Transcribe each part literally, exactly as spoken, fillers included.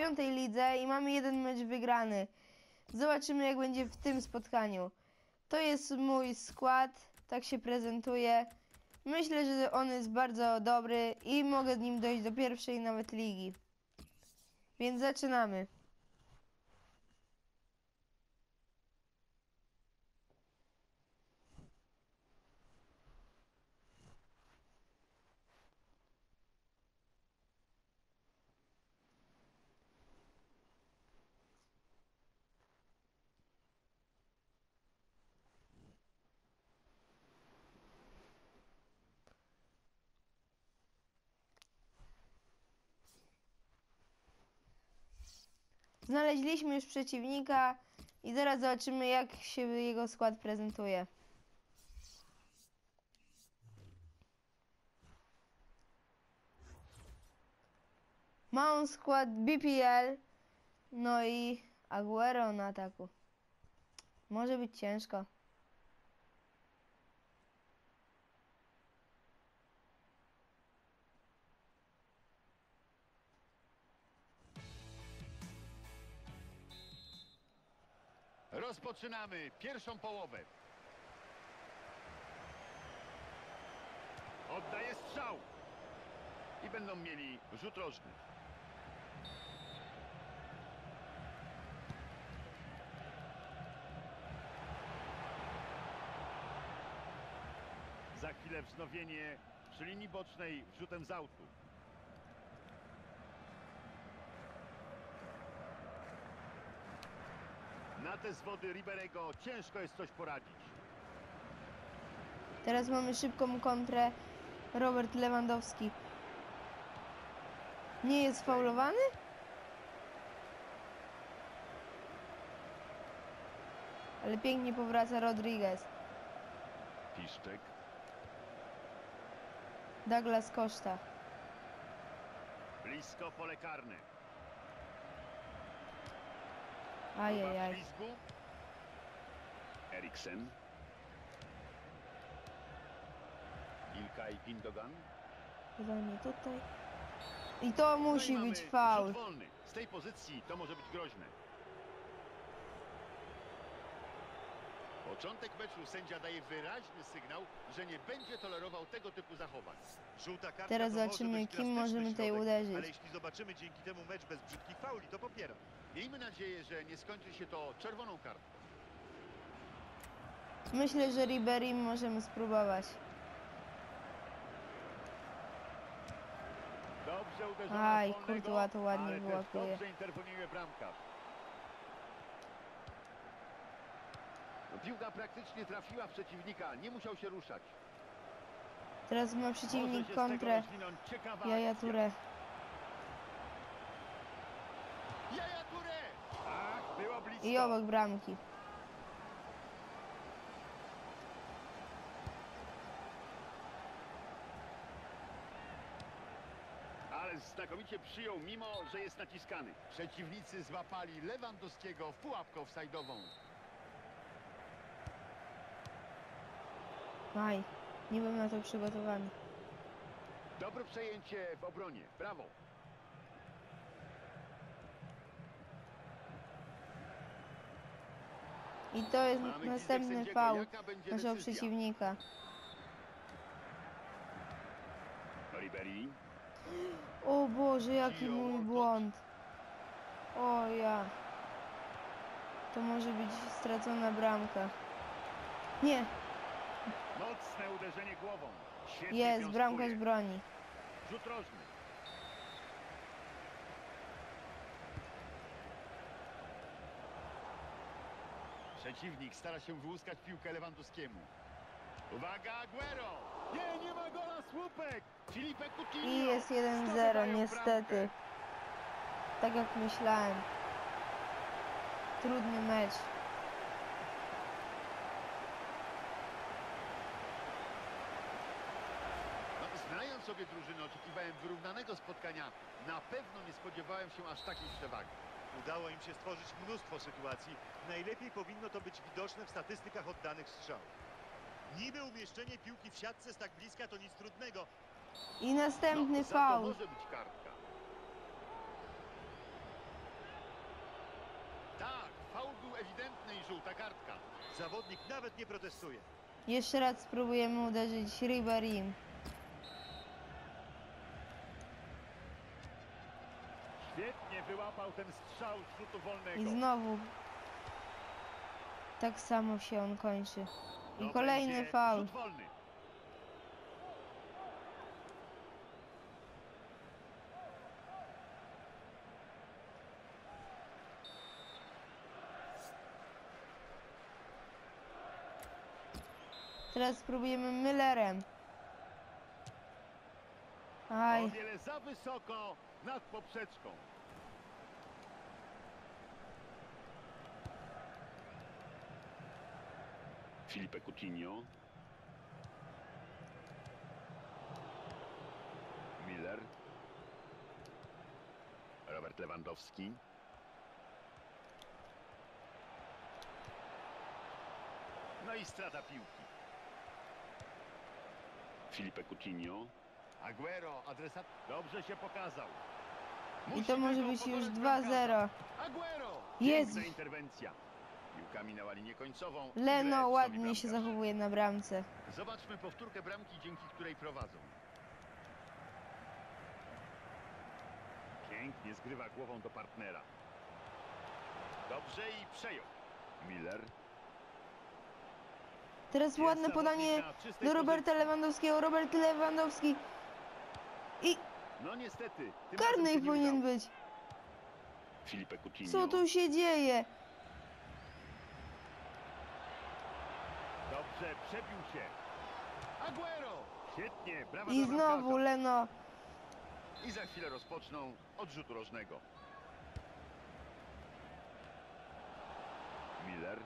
dziewiątej lidze i mamy jeden mecz wygrany. Zobaczymy, jak będzie w tym spotkaniu. To jest mój skład, tak się prezentuje. Myślę, że on jest bardzo dobry i mogę z nim dojść do pierwszej nawet ligi. Więc zaczynamy. Znaleźliśmy już przeciwnika i zaraz zobaczymy, jak się jego skład prezentuje. Ma on skład B P L, no i Aguero na ataku. Może być ciężko. Rozpoczynamy pierwszą połowę. Oddaje strzał. I będą mieli rzut rożny. Za chwilę wznowienie przy linii bocznej rzutem z autu. Na te zwody Riberego ciężko jest coś poradzić. Teraz mamy szybką kontrę. Robert Lewandowski. Nie jest faulowany? Ale pięknie powraca Rodriguez. Piszczek. Douglas Costa. Blisko pole karne. Ajajaj. Eriksen. Ilkay Gündogan. Chyba nie tutaj. I to musi No i być mamy faul. rzut wolny. Z tej pozycji to może być groźne. Początek meczu sędzia daje wyraźny sygnał, że nie będzie tolerował tego typu zachowań. Żółta kartka Teraz to może zobaczymy, dość kim drastyczny możemy tutaj środek, uderzyć. ale jeśli zobaczymy dzięki temu mecz bez brzydkich fauli, to popieram. Miejmy nadzieję, że nie skończy się to czerwoną kartką. Myślę, że Ribery możemy spróbować. Dobrze uderzona Aj, z wolnego, Courtois to ładnie ale też wyłapuje. dobrze interweniuje bramkarz. No, piłka praktycznie trafiła w przeciwnika, nie musiał się ruszać. Teraz ma Może przeciwnik się z tego kontrę. rozwinąć ciekawa Yaya akcja. Touré. Yaya Touré! Ach, było blisko. I obok bramki. Ale znakomicie przyjął, mimo że jest naciskany. Przeciwnicy złapali Lewandowskiego w pułapkę offside'ową. Aj, nie byłem na to przygotowany. Dobre przejęcie w obronie. Brawo. I to jest Mamy następny widzek sędziego. faul Jaka będzie naszego decyzja? przeciwnika. Ribery. O Boże, jaki mój błąd. O ja. To może być stracona bramka. Nie, Mocne uderzenie głową. Świetnie jest, wiązkuje. bramkarz broni. Rzut rożny. Przeciwnik stara się wyłuskać piłkę Lewandowskiemu. Uwaga, Aguero! Nie, nie ma gola, słupek! Filipe Coutinho! I jest jeden zero, Zdobywają niestety. bramkę. Tak jak myślałem. Trudny mecz. No, znając sobie drużynę, oczekiwałem wyrównanego spotkania. Na pewno nie spodziewałem się aż takiej przewagi. Udało im się stworzyć mnóstwo sytuacji. Najlepiej powinno to być widoczne w statystykach oddanych strzałów. Niby umieszczenie piłki w siatce z tak bliska to nic trudnego. I następny No, za to faul. może być kartka. Zawodnik nawet nie protestuje. Jeszcze raz spróbujemy uderzyć Riberim. Świetnie wyłapał ten strzał z rzutu wolnego. I znowu tak samo się on kończy. I To kolejny będzie faul. rzut wolny. Teraz spróbujemy Müllerem. O Aj, wiele za wysoko nad poprzeczką. Filipe Coutinho. Miller. Robert Lewandowski. No i strata piłki. Filipe Coutinho. Aguero, adresat. Dobrze się pokazał. i Musi to może tylko być już pokonać dwa bramkarza. zero. Aguero! Jezu. Piękna interwencja. Piłka minęła linię końcową. i Leno grę ładnie wznowi się bramkarz. zachowuje na bramce. Zobaczmy powtórkę bramki, dzięki której prowadzą. Pięknie zgrywa głową do partnera. Dobrze i przejął. Miller. Teraz Jest ładne zawodnik podanie na czystej do Roberta pozycji. Lewandowskiego. Robert Lewandowski. I No niestety. Tym karny razem się nie powinien udało. być. Filipe Coutinho. Co tu się dzieje? Dobrze, przebił się. Aguero! Świetnie, brawa I dla znowu bramkarza. Leno. I za chwilę rozpoczną od rzutu rożnego. Miller.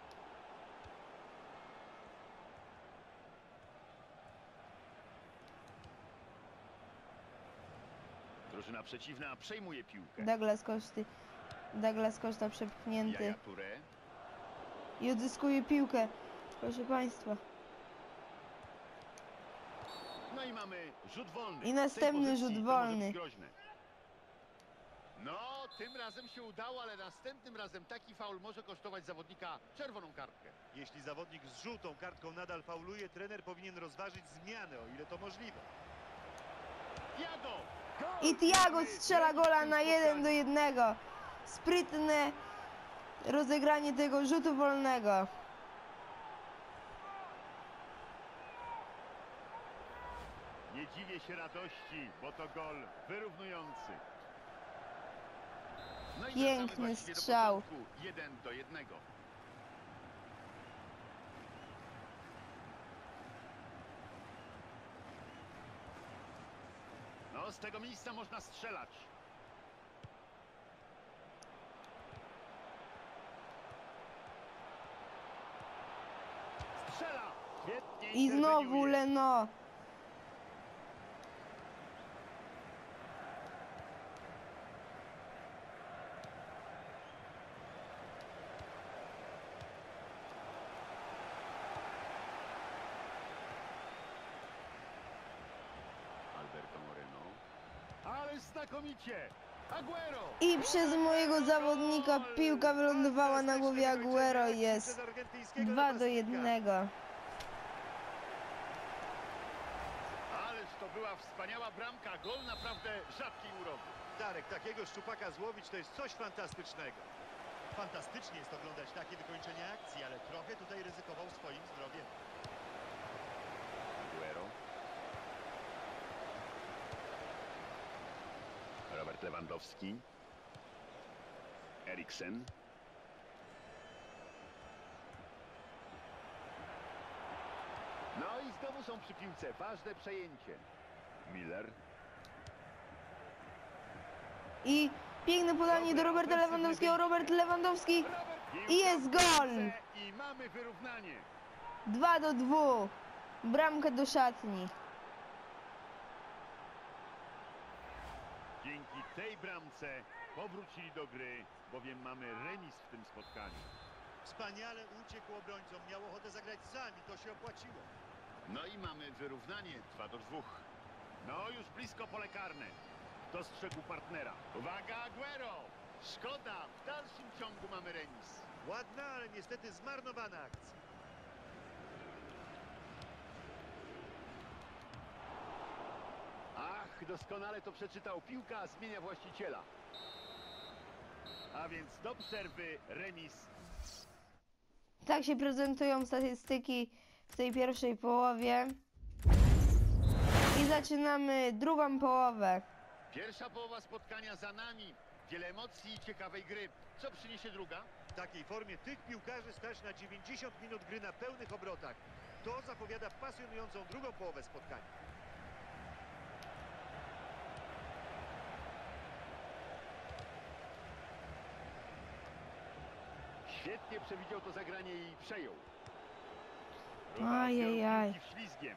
Drużyna przeciwna przejmuje piłkę. Douglas Koszty. Douglas Koszta przepchnięty. Yaya Touré. I odzyskuje piłkę. Proszę Państwa. No i mamy rzut wolny. I Z tej następny pozycji rzut to może wolny. być groźne. No, tym razem się udało, ale następnym razem taki faul może kosztować zawodnika czerwoną kartkę. Jeśli zawodnik z żółtą kartką nadal fauluje, trener powinien rozważyć zmianę, o ile to możliwe. Thiago! Gol! I Thiago Mamy strzela remis w gola tym na jeden spotkaniu. do jednego. Sprytne rozegranie tego rzutu wolnego. Nie dziwię się radości, bo to gol wyrównujący. No i Piękny wracamy właściwie do strzał. początku. Jeden do jednego. No, z tego miejsca można strzelać. Strzela! Świetnie I znowu interweniuje. Leno. Alberto Moreno. Ale znakomicie! Aguero! I przez mojego zawodnika piłka wylądowała na głowie Aguero i jest Przez argentyńskiego dwa do napastnika. jednego. Ależ to była wspaniała bramka. Gol naprawdę rzadkiej urody. Darek, takiego szczupaka złowić to jest coś fantastycznego. Fantastycznie jest oglądać takie wykończenie akcji, ale trochę tutaj ryzykował swoim zdrowiem. Aguero. Robert Lewandowski. Eriksen. No i znowu są przy piłce. Ważne przejęcie. Miller. I piękne podanie do Roberta Lewandowskiego. Robert Lewandowski. I jest gol! I mamy wyrównanie. dwa do dwóch. Bramka do szatni. Dzięki tej bramce powrócili do gry, bowiem mamy remis w tym spotkaniu. Wspaniale uciekł obrońcom, miał ochotę zagrać sami, to się opłaciło. No i mamy wyrównanie dwa do dwóch. No już blisko pole karne. Dostrzegł partnera. Uwaga, Aguero! Szkoda, w dalszym ciągu mamy remis. Ładna, ale niestety zmarnowana akcja. Ach, doskonale to przeczytał. Piłka zmienia właściciela. A więc do przerwy remis. Tak się prezentują statystyki w tej pierwszej połowie. I zaczynamy drugą połowę. Pierwsza połowa spotkania za nami. Wiele emocji i ciekawej gry. Co przyniesie druga? W takiej formie tych piłkarzy stać na dziewięćdziesiąt minut gry na pełnych obrotach. To zapowiada pasjonującą drugą połowę spotkania. Świetnie przewidział to zagranie i przejął. Próba Ajajaj. odbioru piłki ślizgiem.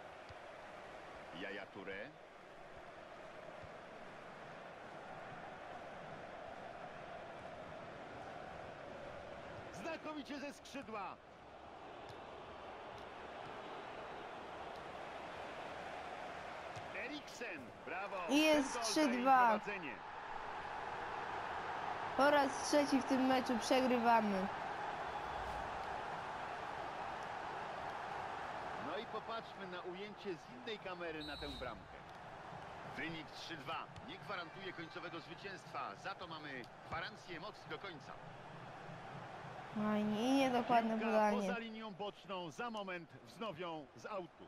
Yaya Touré. Znakomicie ze skrzydła. Eriksen, brawo. I jest Ten gol trzy daje dwa. prowadzenie. Po raz trzeci w tym meczu przegrywamy. No i popatrzmy na ujęcie z innej kamery na tę bramkę. Wynik trzy dwa nie gwarantuje końcowego zwycięstwa, za to mamy gwarancję emocji do końca. Fajnie i niedokładne Piłka podanie. poza linią boczną, za moment wznowią z autu.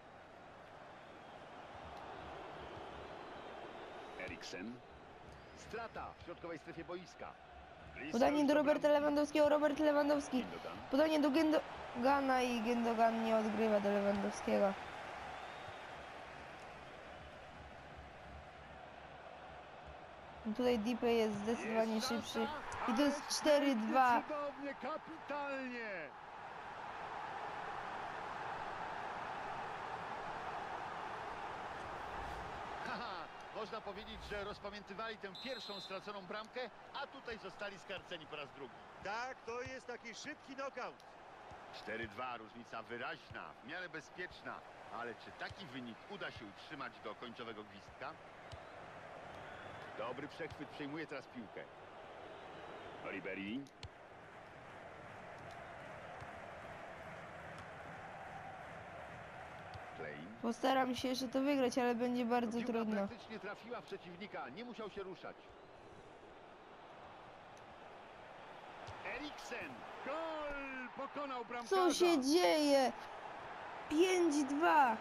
Eriksen. Strata w środkowej strefie boiska. Blisko Podanie już do do Roberta bramki. Lewandowskiego, Robert Lewandowski. Gündogan. Podanie do Gündogana i Gündogan nie odgrywa do Lewandowskiego. Tutaj Dipe jest zdecydowanie Jest szybszy. szansa, I to jest ależ cztery dwa. pięknie, cudownie, kapitalnie. Haha, można powiedzieć, że rozpamiętywali tę pierwszą straconą bramkę, a tutaj zostali skarceni po raz drugi. Tak, to jest taki szybki knockout. cztery dwa, różnica wyraźna, w miarę bezpieczna, ale czy taki wynik uda się utrzymać do końcowego gwizdka? Dobry przechwyt, przejmuje teraz piłkę. Ribery. Klein. Postaram się jeszcze to wygrać, ale będzie bardzo Piłka trudno. praktycznie trafiła w przeciwnika, nie musiał się ruszać. Eriksen, gol! Pokonał bramkarza. Co się dzieje? pięć dwa.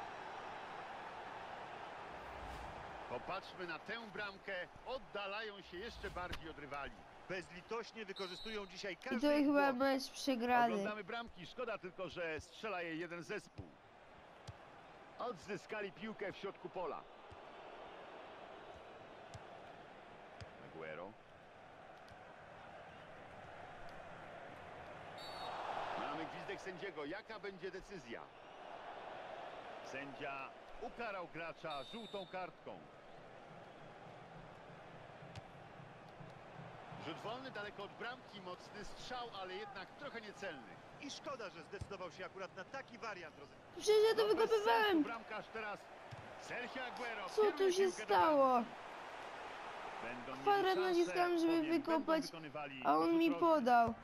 Popatrzmy na tę bramkę, oddalają się jeszcze bardziej od rywali. Bezlitośnie wykorzystują dzisiaj I każdy to ich chyba błąd. mecz przegrany. Oglądamy bramki, szkoda tylko, że strzela je jeden zespół. Odzyskali piłkę w środku pola. Aguero. Mamy gwizdek sędziego. Jaka będzie decyzja? Sędzia ukarał gracza żółtą kartką. Rzut wolny daleko od bramki, mocny strzał, ale jednak trochę niecelny. I szkoda, że zdecydował się akurat na taki wariant rozegrania. Przecież ja to No bez sensu, wykopywałem. bramkarz teraz Sergio Aguero. Co kieruje tu się piłkę do stało? bramki. Będą mieli Kwadrat szansę, naciskałem, żeby bowiem będą wykopać, wykonywali a on rzut mi rożny. podał.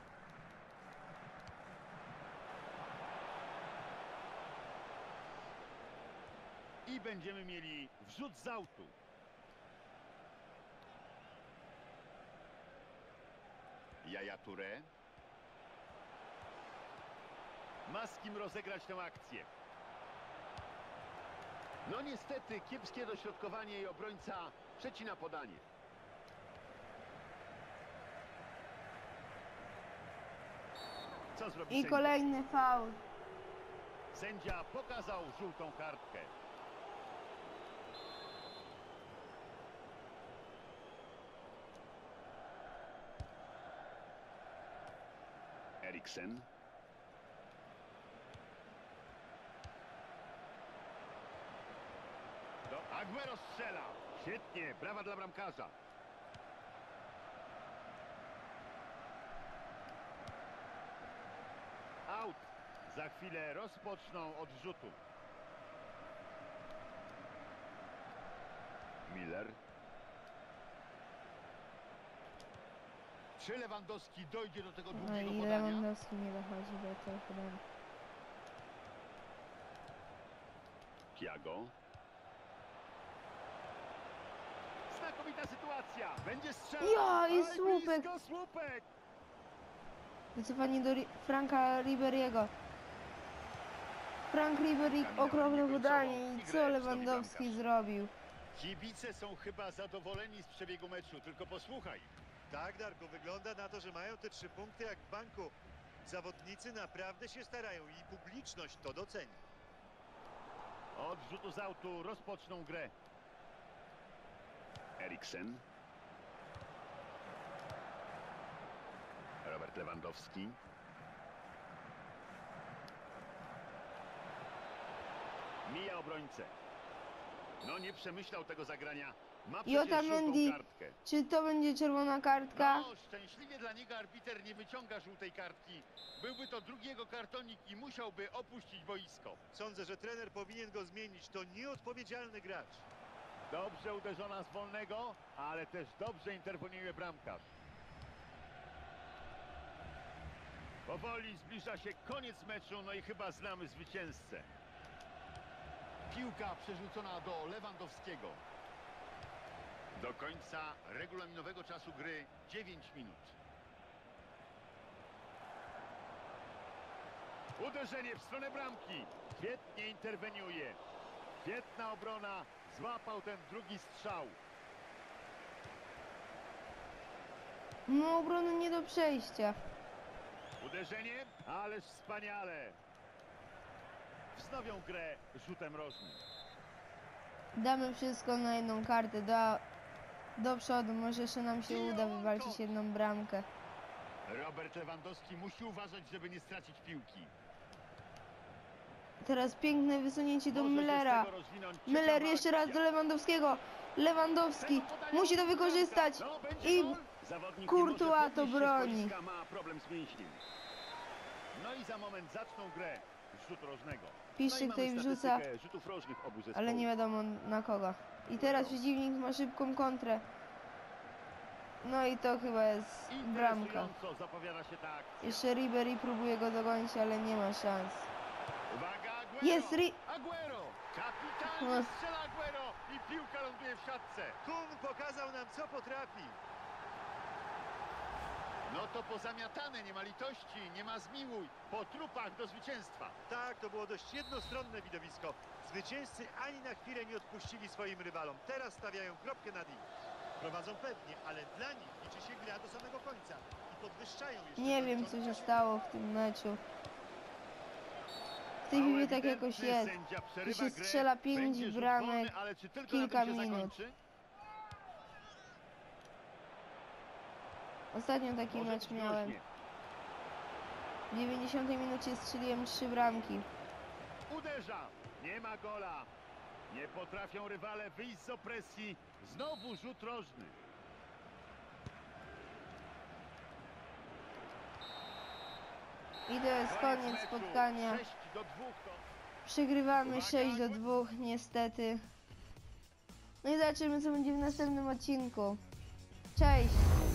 I będziemy mieli wrzut z autu. Yaya Touré. Ma z kim rozegrać tę akcję. No niestety, kiepskie dośrodkowanie i obrońca przecina podanie. Co zrobi I sędzia? kolejny faul. Sędzia pokazał żółtą kartkę. Eriksen. Do Aguero strzela. Świetnie, brawa dla bramkarza. Out. Za chwilę rozpoczną od rzutu. Miller. Czy Lewandowski dojdzie do tego No długiego i podania? Lewandowski nie dochodzi do tego podania. Thiago. Znakomita sytuacja. Będzie strzał. Ja, i Oj, słupek. blisko, słupek. Wycofanie do Ri Franka Riberiego. Frank Ribery Kamila okropne nie końcowo. podanie i I co grę Lewandowski wznowi zrobił? Kibice są chyba zadowoleni z przebiegu meczu, tylko posłuchaj. Tak, Darku, wygląda na to, że mają te trzy punkty jak w banku. Zawodnicy naprawdę się starają i publiczność to doceni. Od rzutu z autu rozpoczną grę. Eriksen. Robert Lewandowski. Mija obrońcę. No nie przemyślał tego zagrania. Ma przecież Jota żółtą Mendy. kartkę. Czy to będzie czerwona kartka? No, szczęśliwie dla niego arbiter nie wyciąga żółtej kartki. Byłby to drugiego kartonik i musiałby opuścić boisko. Sądzę, że trener powinien go zmienić. To nieodpowiedzialny gracz. Dobrze uderzona z wolnego, ale też dobrze interweniuje bramkarz. Powoli zbliża się koniec meczu, no i chyba znamy zwycięzcę. Piłka przerzucona do Lewandowskiego. Do końca regulaminowego czasu gry dziewięć minut. Uderzenie w stronę bramki. Świetnie interweniuje. Świetna obrona. Złapał ten drugi strzał. No obrony nie do przejścia. Uderzenie, ależ wspaniale. Wznowią grę rzutem rożnym. Damy wszystko na jedną kartę. Do, do przodu. Może jeszcze nam się uda wywalczyć jedną bramkę. Robert Lewandowski musi uważać, żeby nie stracić piłki. Teraz piękne wysunięcie do Może się z Müllera. tego rozwinąć Müller ciekawa jeszcze raz akcja. do Lewandowskiego. Lewandowski Tego podania musi to bramka. wykorzystać. No, będzie I gol. Zawodnik Courtois nie może to podnieść się z broni. boiska, ma problem z mięśniem. No i za moment zaczną grę rzut rożnego. Piszczyk no i tutaj mamy wrzuca, statystykę rzutów rożnych obu zespołów. ale nie wiadomo na kogo. I teraz przeciwnik ma szybką kontrę. No i to chyba jest bramka. Interesująco zapowiada się ta akcja. Jeszcze Ribery próbuje go dogonić, ale nie ma szans. Uwaga, Aguero! Jest Ri... Aguero! Kapitalnie Ach. strzela Aguero i piłka ląduje w siatce. Kun pokazał nam, co potrafi. No to pozamiatane, nie ma litości, nie ma zmiłuj. Po trupach do zwycięstwa. Tak, to było dość jednostronne widowisko. Zwycięzcy ani na chwilę nie odpuścili swoim rywalom. Teraz stawiają kropkę nad i. Prowadzą pewnie, ale dla nich liczy się gra do samego końca. I podwyższają jeszcze... Nie wiem, co się stało w tym meczu. W tej Mało chwili tak jakoś ewidentny, jest. sędzia Tu przerywa się grę, strzela pięć będzie rzut bramek, wolny, ale czy tylko kilka na tym się minut. zakończy? Ostatnio taki Może mecz być miałem. groźnie. W dziewięćdziesiątej minucie strzeliłem trzy bramki. Uderza, nie ma gola. Nie potrafią rywale wyjść z opresji. Znowu rzut rożny. I to jest koniec meczu. spotkania. sześć do dwóch to... Przegrywamy Uwaga, sześć do dwóch niestety. No i zobaczymy, co będzie w następnym odcinku. Cześć!